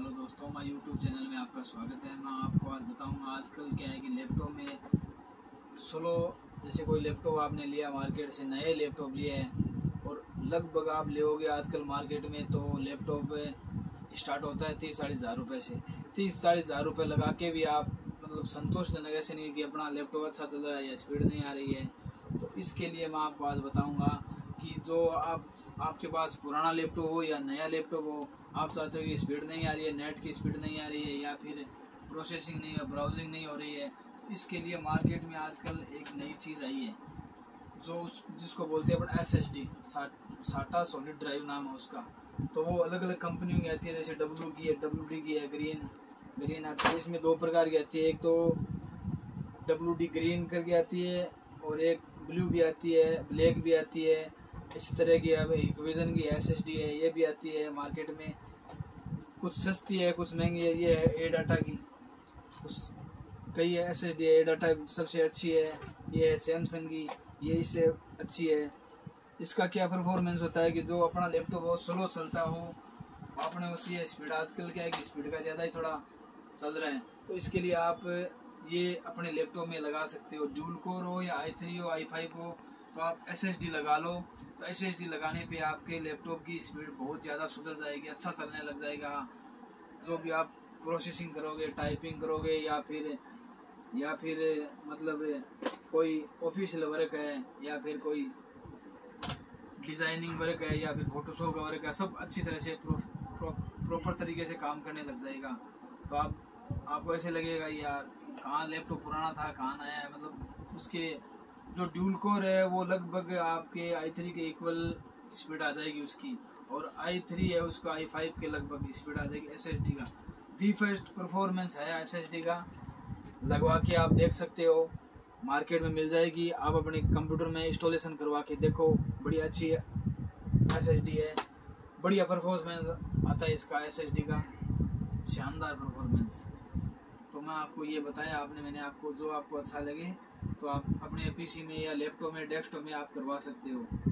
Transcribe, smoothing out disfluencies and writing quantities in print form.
Hello दोस्तों, हमारे YouTube channel में आपका स्वागत है। मैं आपको आज बताऊंगा आजकल क्या है कि लैपटॉप में स्लो, जैसे कोई लैपटॉप आपने लिया मार्केट से, नए लैपटॉप लिए हैं और लगभग आप लेोगे आजकल मार्केट में तो लैपटॉप स्टार्ट होता है 30-40 हज़ार रुपये से। 30-40 हज़ार रुपये लगा के भी आप मतलब संतोषजनक ऐसे नहीं कि अपना लैपटॉप अच्छा चल रहा है या स्पीड नहीं आ रही है। तो इसके लिए मैं आपको आज बताऊंगा कि जो आपके पास पुराना लैपटॉप हो या नया लैपटॉप हो, आप चाहते हो कि स्पीड नहीं आ रही है, नेट की स्पीड नहीं आ रही है या फिर प्रोसेसिंग नहीं है, ब्राउजिंग नहीं हो रही है, तो इसके लिए मार्केट में आजकल एक नई चीज़ आई है जो जिसको बोलते हैं अपन SSD, साटा सॉलिड ड्राइव नाम है उसका। तो वो अलग अलग कंपनियों की आती है, जैसे W की है, WD की है, ग्रीन आती है। इसमें दो प्रकार की आती है, एक तो WD ग्रीन करके आती है और एक ब्लू भी आती है, ब्लैक भी आती है। इस तरह की अब Hikvision की SSD है, ये भी आती है मार्केट में। कुछ सस्ती है, कुछ महंगी है। ये है एडाटा की, उस कई SSD है। एडाटा सबसे अच्छी है, ये है सैमसंग की, ये इससे अच्छी है। इसका क्या परफॉर्मेंस होता है कि जो अपना लैपटॉप हो स्लो चलता हो, अपने उसी है स्पीड। आजकल क्या है कि स्पीड का ज़्यादा ही थोड़ा चल रहा है, तो इसके लिए आप ये अपने लैपटॉप में लगा सकते हो। ड्यूल कोर हो या i3 हो, i5 हो, तो आप SSD लगा लो। तो SSD लगाने पे आपके लैपटॉप की स्पीड बहुत ज़्यादा सुधर जाएगी, अच्छा चलने लग जाएगा। जो भी आप प्रोसेसिंग करोगे, टाइपिंग करोगे या फिर मतलब कोई ऑफिशियल वर्क है या फिर कोई डिज़ाइनिंग वर्क है या फिर फोटोशॉप का वर्क है, सब अच्छी तरह से प्रॉपर तरीके से काम करने लग जाएगा। तो आपको ऐसे लगेगा यार कहाँ लैपटॉप पुराना था, कहाँ नया है। मतलब उसके जो ड्यूल कोर है वो लगभग आपके i3 के इक्वल स्पीड आ जाएगी उसकी, और i3 है उसका i5 के लगभग स्पीड आ जाएगी SSD का। दी फर्स्ट परफॉर्मेंस है SSD का, लगवा के आप देख सकते हो, मार्केट में मिल जाएगी। आप अपने कंप्यूटर में इंस्टॉलेशन करवा के देखो, बड़ी अच्छी SSD है, बढ़िया परफॉर्मेंस आता है इसका SSD का, शानदार परफॉर्मेंस। तो मैं आपको ये बताया, मैंने आपको जो आपको अच्छा लगे तो आप अपने PC में या लैपटॉप में, डेस्कटॉप में आप करवा सकते हो।